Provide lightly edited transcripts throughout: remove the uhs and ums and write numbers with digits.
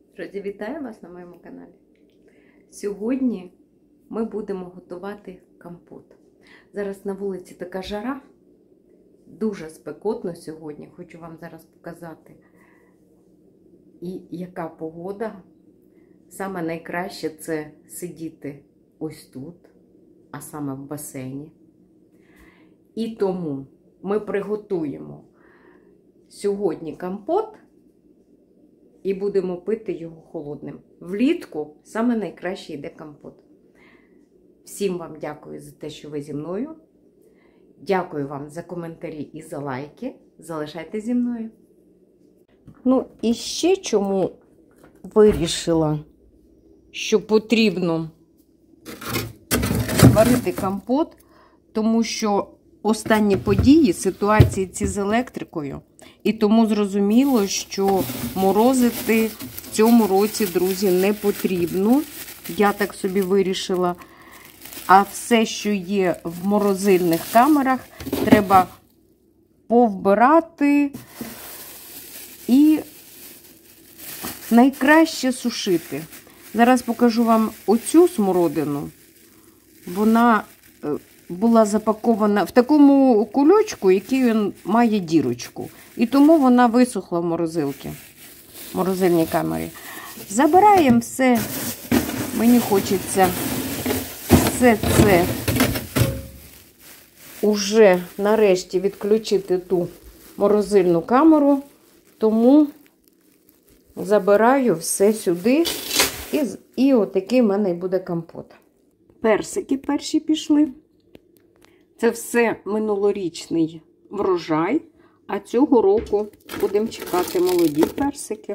Друзі, вітаю вас на моєму каналі. Сьогодні ми будемо готувати компот. Зараз на вулиці така жара, дуже спекотно сьогодні, хочу вам зараз показати. І яка погода. Саме найкраще це сидіти ось тут, а саме в басейні. І тому ми приготуємо сьогодні компот і будемо пити його холодним. Влітку саме найкраще йде компот. Всім вам дякую за те, що ви зі мною. Дякую вам за коментарі і за лайки. Залишайтеся зі мною. Ну, і ще чому вирішила, що потрібно варити компот, тому що останні події, ситуації ці з електрикою, і тому зрозуміло, що морозити в цьому році, друзі, не потрібно. Я так собі вирішила. А все, що є в морозильних камерах, треба повбирати і найкраще сушити. Зараз покажу вам оцю смородину. Вона була запакована в такому кульочку, який він має дірочку. І тому вона висохла в морозильній камері. Забираємо все. Мені хочеться все це уже нарешті відключити ту морозильну камеру. Тому забираю все сюди. І отакий в мене буде компот. Персики перші пішли. Це все минулорічний врожай, а цього року будемо чекати молоді персики.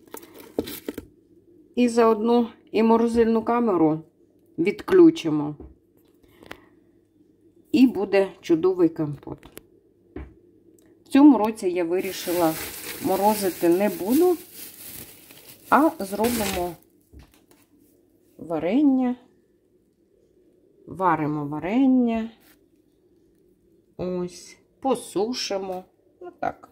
І заодно і морозильну камеру відключимо. І буде чудовий компот. В цьому році я вирішила, морозити не буду, а зробимо варення. Варимо варення. Ось, посушимо. Отак.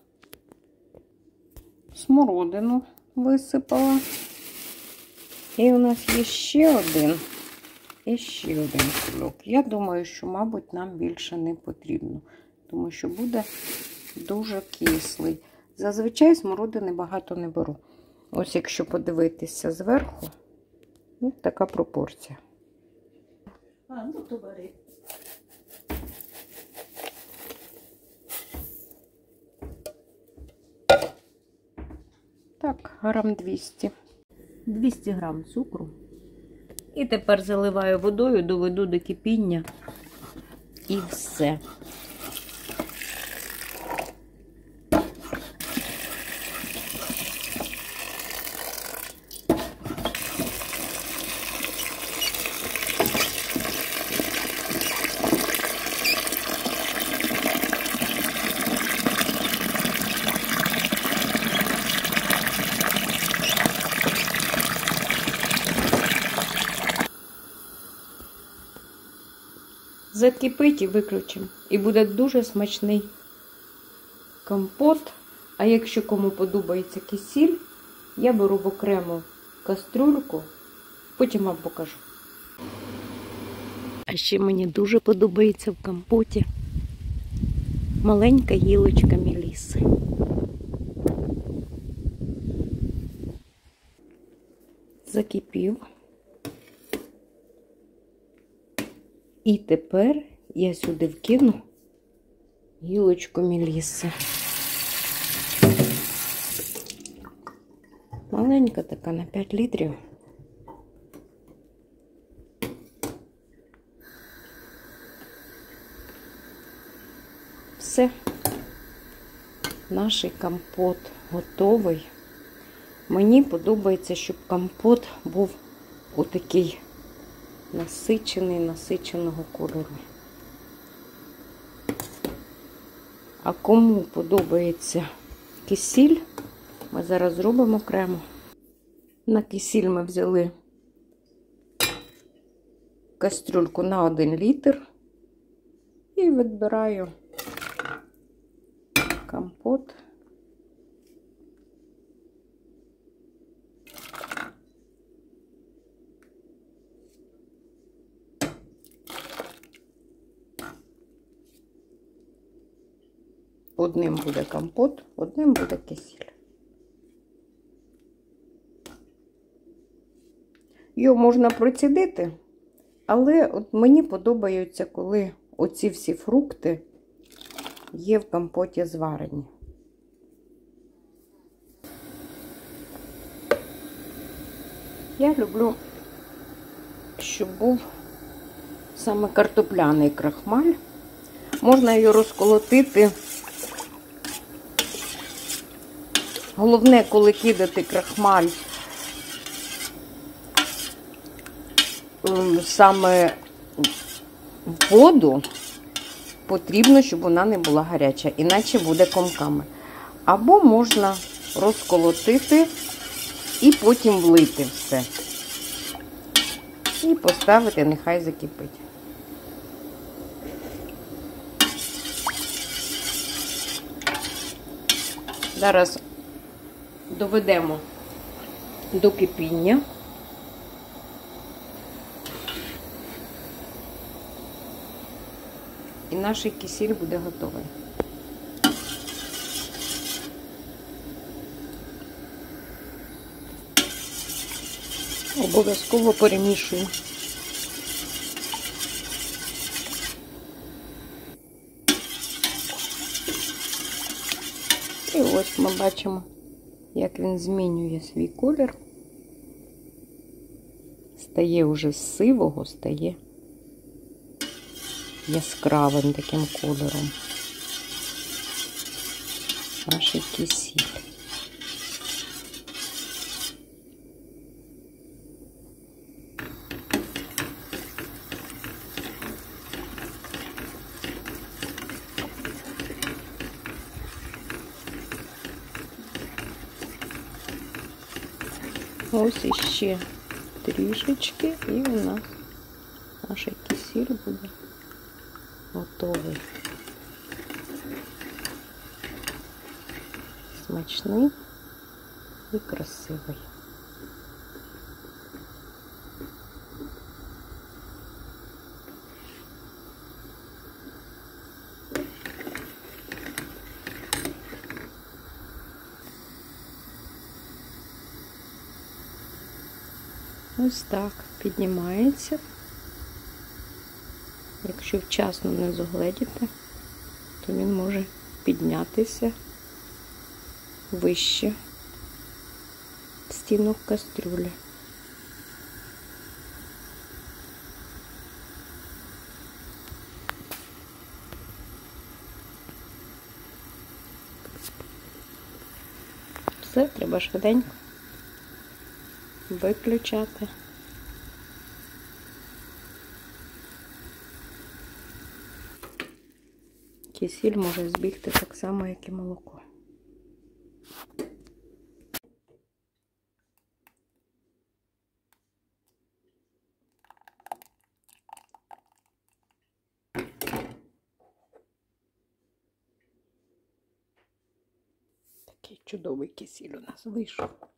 Смородину висипала. І у нас є ще один. І ще один кульок. Я думаю, що, мабуть, нам більше не потрібно. Тому що буде дуже кислий. Зазвичай смородини багато не беру. Ось якщо подивитися зверху, ось така пропорція. Ну то бери. Так, грам 200. 200 грам цукру. І тепер заливаю водою, доведу до кипіння. І все. Закипить і виключимо. І буде дуже смачний компот. А якщо кому подобається кисіль, я беру в окрему кастрюльку, потім вам покажу. А ще мені дуже подобається в компоті маленька гілочка меліси. Закипів. І тепер я сюди вкину гілочку меліси. Маленька така, на 5 літрів. Все. Наш компот готовий. Мені подобається, щоб компот був отакий насиченого кольору. А кому подобається кисіль, ми зараз зробимо окремо. На кисіль ми взяли кастрюльку на 1 літр і відбираю компот. одним буде компот, одним буде кисіль. Його можна процідити, але от мені подобається, коли оці всі фрукти є в компоті зварені. Я люблю, щоб був саме картопляний крахмаль. Можна його розколотити. Головне, коли кидати крахмаль саме в воду, потрібно, щоб вона не була гаряча, іначе буде комками. Або можна розколотити і потім влити все. І поставити, нехай закипить. Зараз доведемо до кипіння. І наш кисіль буде готовий. Обов'язково перемішую. І ось ми бачимо, як він змінює свій колір. Стає вже з сивого, стає яскравим таким кольором. Наш кисіль. Ось іще трішечки, і у нас наш кисіль буде готовий. Смачний і красивий. Ось так піднімається. Якщо вчасно не зогледіти, то він може піднятися вище стінок кастрюлі. Все, треба швиденько виключати. Кисіль може збігти так само, як і молоко. Такий чудовий кисіль у нас вийшов.